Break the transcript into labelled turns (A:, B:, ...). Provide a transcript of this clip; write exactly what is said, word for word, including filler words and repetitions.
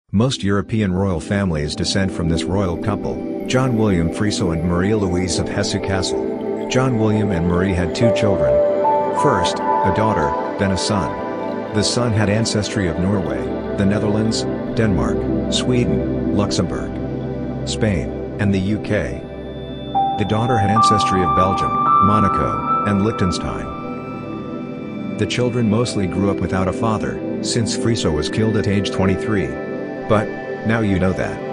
A: Most European royal families descend from this royal couple, John William Friso and Maria Louise of Hesse-Kassel. John William and Marie had two children. First, a daughter, then a son. The son had ancestry of Norway, the Netherlands, Denmark, Sweden, Luxembourg, Spain, and the U K. The daughter had ancestry of Belgium, Monaco, and Liechtenstein. The children mostly grew up without a father, since Friso was killed at age twenty-three. But, now you know that.